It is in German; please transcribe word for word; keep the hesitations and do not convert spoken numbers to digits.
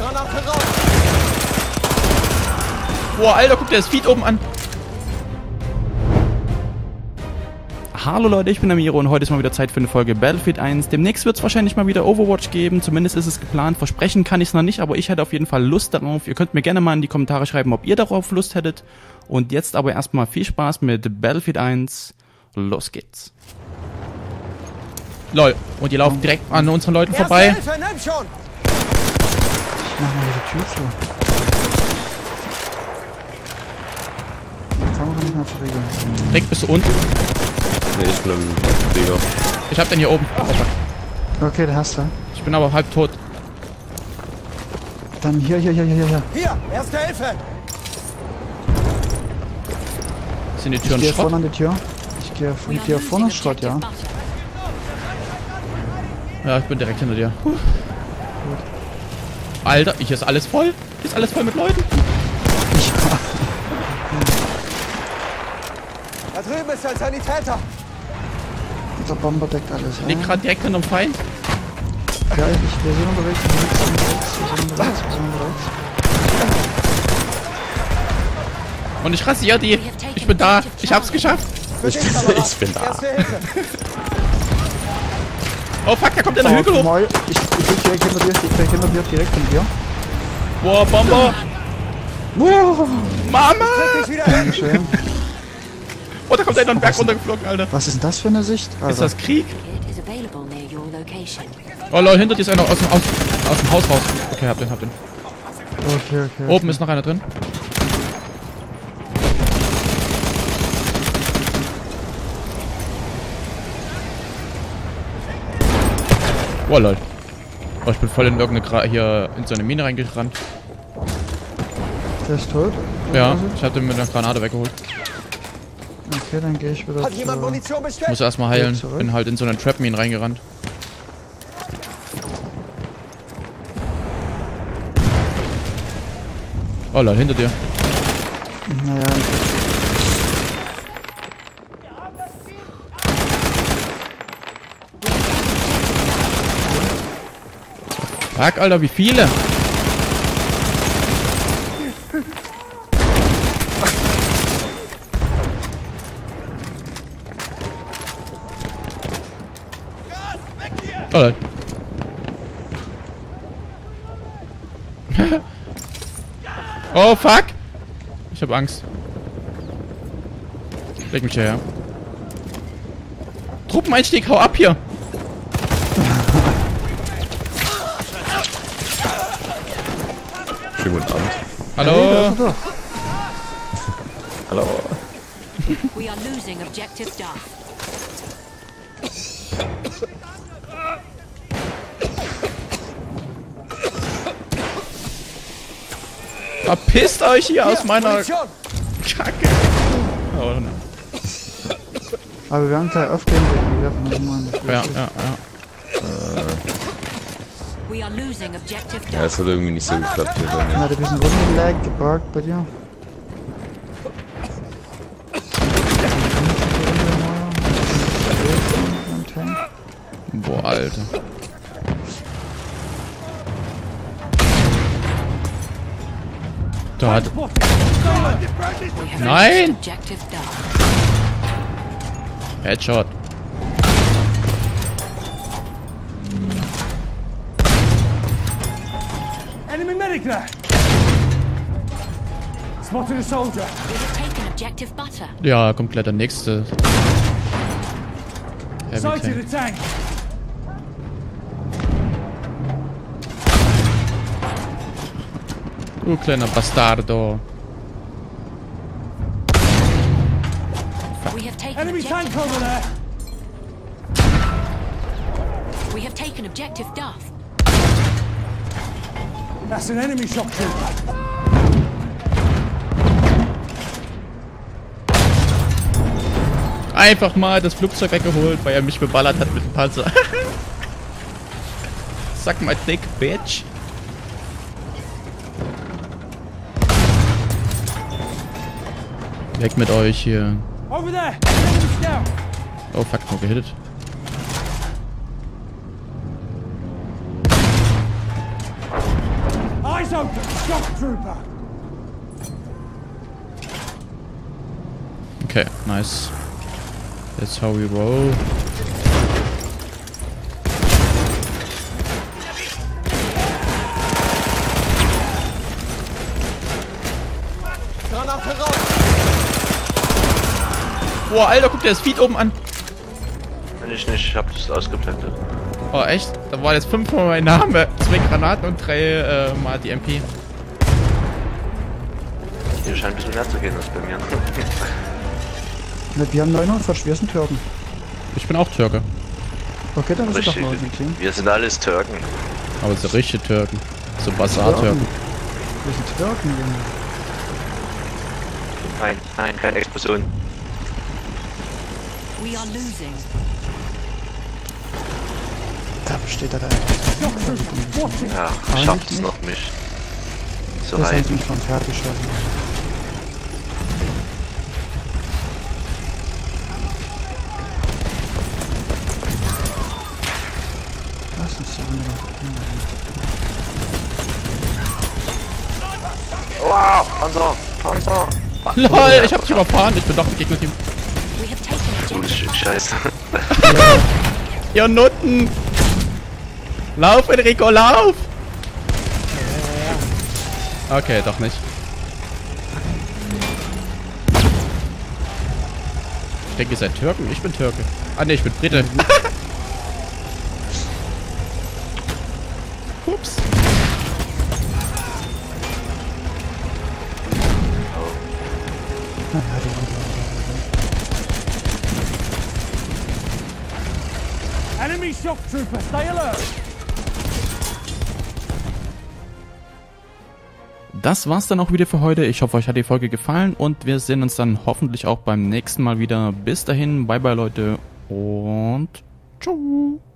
Granate raus! Boah, Alter, guck dir das Feed oben an. Hallo Leute, ich bin Amiro und heute ist mal wieder Zeit für eine Folge Battlefield eins. Demnächst wird es wahrscheinlich mal wieder Overwatch geben, zumindest ist es geplant. Versprechen kann ich es noch nicht, aber ich hätte auf jeden Fall Lust darauf. Ihr könnt mir gerne mal in die Kommentare schreiben, ob ihr darauf Lust hättet. Und jetzt aber erstmal viel Spaß mit Battlefield eins. Los geht's. Lol, und die laufen direkt an unseren Leuten vorbei. Hilfe, nimm schon! Ich mach mal die Tür zu. Die Kamera nicht mehr zu regeln. Direkt bist du unten. Nee, ich bin am Digga. Ich hab den hier oben. Oh, fuck. Okay, den hast du. Ich bin aber halb tot. Dann hier, hier, hier, hier, hier. Hier, erste Hilfe! Sind die Ich Türen gehe Schrott? vorne an die Tür. Ich gehe von dir vorne Schrott, ja. Ja, ich bin direkt hinter dir. Puh. Alter, hier ist alles voll. Hier ist alles voll mit Leuten. Da drüben ist ein Sanitäter! Dieser Bomber deckt alles. Ich lieg Ja, gerade direkt hinterm Feind. ja ich, wir sind unterwegs, wir sind unterwegs, wir sind unterwegs, wir sind unterwegs. Und ich rasiere die. Ich bin da. Ich hab's geschafft. Ich bin, ich bin da. Erste Hilfe! Oh fuck, da kommt der Hügel hoch. Mal, ich, ich bin direkt hinter dir, ich bin direkt hinter dir, direkt hinter dir. Boah, Bomber. Wow. Mama. Krieg dich wieder hin! Dankeschön. Oh, da kommt einer einen Berg runtergeflogen, Alter. Was ist denn das für eine Sicht? Ist Also, das Krieg? It is available near your location. Oh Leute, hinter dir ist einer aus dem, aus, aus dem Haus raus. Okay, hab den, hab den. okay, okay. Oben ist noch einer drin. Oh lol. Oh, ich bin voll in irgendeine Gra hier in so eine Mine reingerannt. Der ist tot? Ja, ich hab den mit einer Granate weggeholt. Okay, dann gehe ich wieder Hat jemand zu... Munition Ich bestellt? muss erstmal heilen. Zurück. Bin halt in so eine Trap-Mine reingerannt. Oh lol, hinter dir. Naja, Fuck, Alter, wie viele? Oh, lol. Oh, fuck! Ich hab Angst. Leg mich hierher. Truppeneinstieg, hau ab hier! Schönen guten Abend. Hallo? Hey, da ist er doch. Hallo. We are losing objective Duff. Verpisst euch hier aus Hier, meiner Munition! Kacke! Oh, nein. Aber wir haben gleich aufgehen, wir werfen noch mal eine Ja, Flasche. ja, ja. We are losing objective Ja, Duff. es hat irgendwie nicht so geklappt hier bei mir. Hat ein bisschen rumgelaggt, geparkt bei dir. Boah, Alter. Da hat... We have Nein! lost objective Duff. Headshot. Enemy medic there! Spotted a soldier! We have taken objective Butter. Ja, kommt gleich der nächste. Heavy Sighted Tank. a tank! Du kleiner Bastardo. We have taken Enemy tank objective. over there! We have taken objective Duff. That's an enemy shock trooper! Einfach mal das Flugzeug weggeholt, weil er mich beballert hat mit dem Panzer. Suck my dick, bitch. Weg mit euch hier. Over there! Enemy scout! Oh fuck, nur gehittet. I open. Shock trooper. Okay, nice. That's how we roll. Boah, Alter, guck dir das Feed oben an. Ich nicht, ich hab das ausgeblendet. Oh, echt? Da war jetzt fünfmal mein Name. Zwei Granaten und drei äh, mal die M P. Hier scheint ein bisschen mehr zu gehen als bei mir. Ne, wir haben neunundvierzig, wir sind Türken. Ich bin auch Türke. Okay, dann ist es doch Richtig, mal legitim. wir sind alles Türken. Aber so richtige Türken. So Basar-Türken. Wir sind Türken, Junge. Nein, nein, keine Explosion. We are losing. Da steht er da. Shock trooper. Watch it. Ja, Eigentlich schafft es nicht. noch mich. So Das weit. heißt mich schon fertig schaffen. Lass uns die Runde noch. Wow, Panzer, Panzer. LOL, ich hab dich überfahren. Ich bin doch im Gegnerteam. We have taken Gutes objective. Stück Scheiße. Ihr Nutten! Lauf, Enrico, lauf! Okay, doch nicht. Ich denke, ihr seid Türken. Ich bin Türke. Ah, ne, ich bin Brite. Ups. Enemy shock trooper. Stay alert. Das war's dann auch wieder für heute. Ich hoffe, euch hat die Folge gefallen und wir sehen uns dann hoffentlich auch beim nächsten Mal wieder. Bis dahin, bye bye Leute und ciao.